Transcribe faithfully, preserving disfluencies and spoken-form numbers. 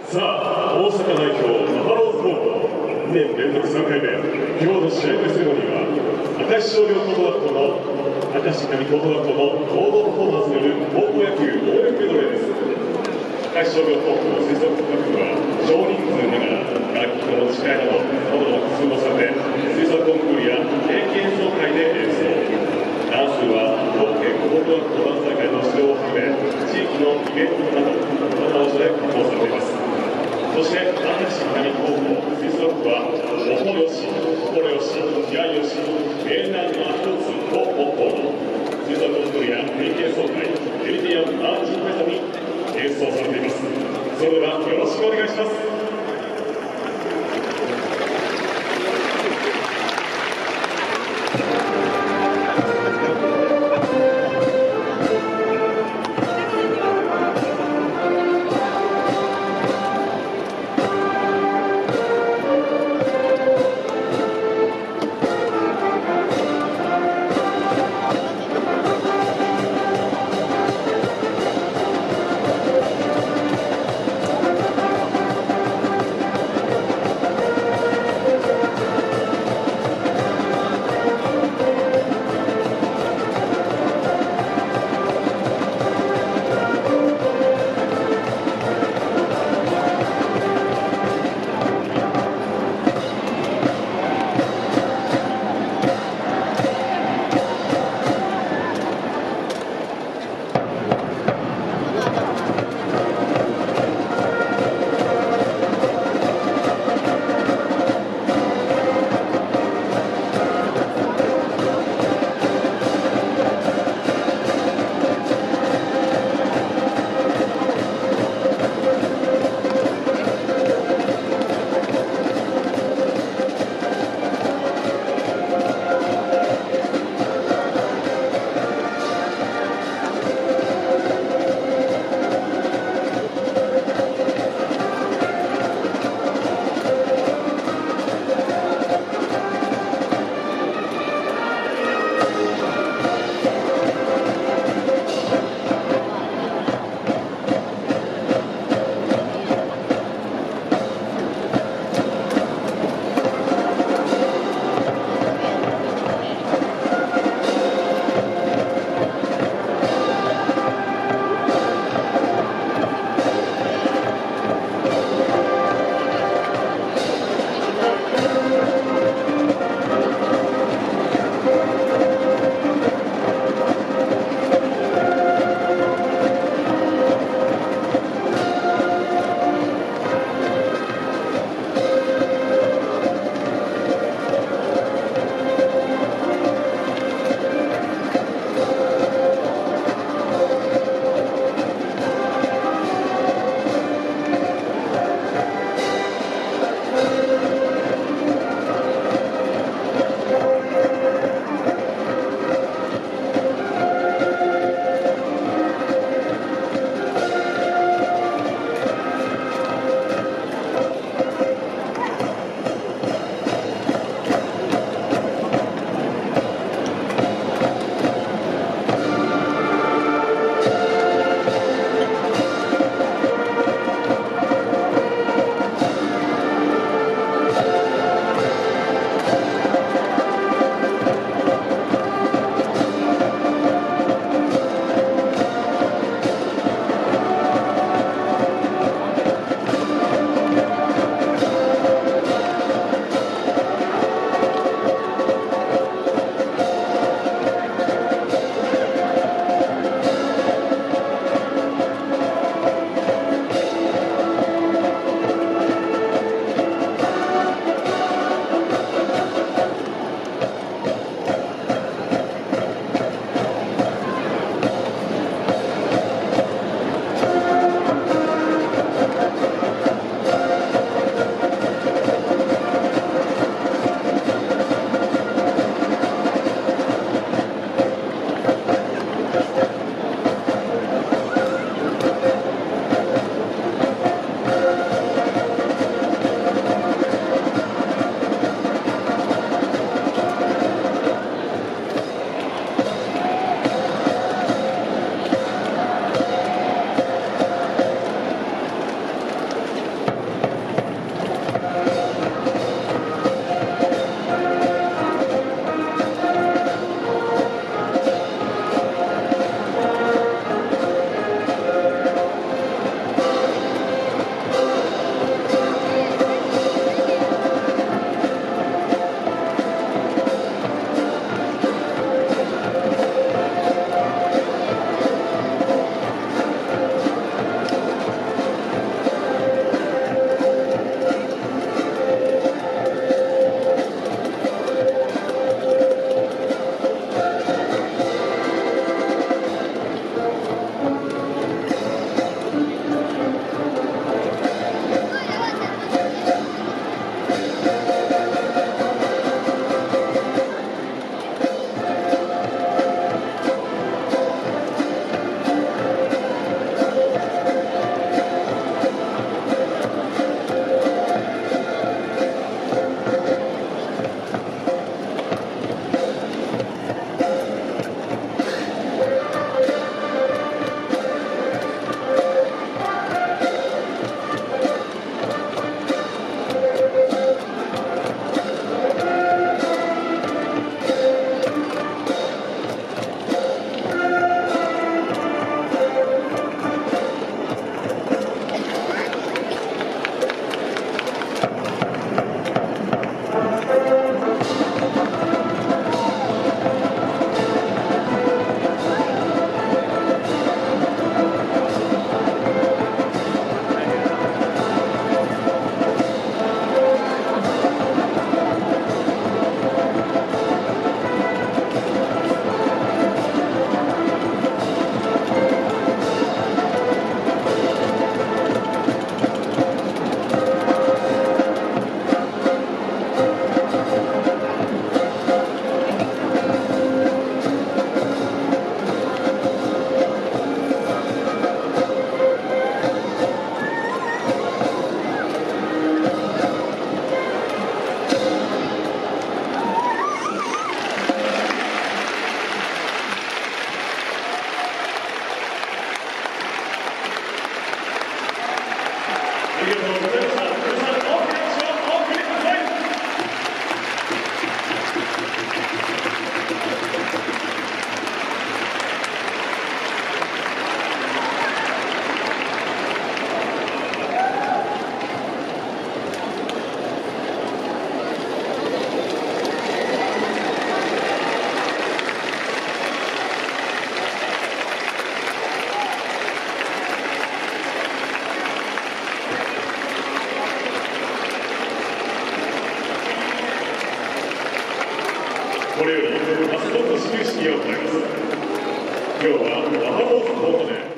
さあ、大阪代表バファローズ高校にねん連続さんかいめ、今日の試合のセレモニーは明石商業高等学校の明石上高等学校の合同パフォーマンスによる高校野球応援メドレーです。明石商業高校吹奏楽部は少人数ながら楽器の持ち替えなどさまざまな工夫をされて吹奏コンクールや定期演奏会で演奏、ダンスは当県高等学校ダンス大会の指導を含め地域のイベントなどさまざまな場所で活動されています。そして明石上高校吹奏楽部はおもよし、心よし、気合よし、永遠の一つをモットーに吹奏コンクールや定期演奏会、エリティアンアーチフェスに演奏されています。それではよろしくお願いします。 りがとうございました。皆さん、大きな拍手をお送りください。これよりマスコット始球式を行います。今日はバファローズコートで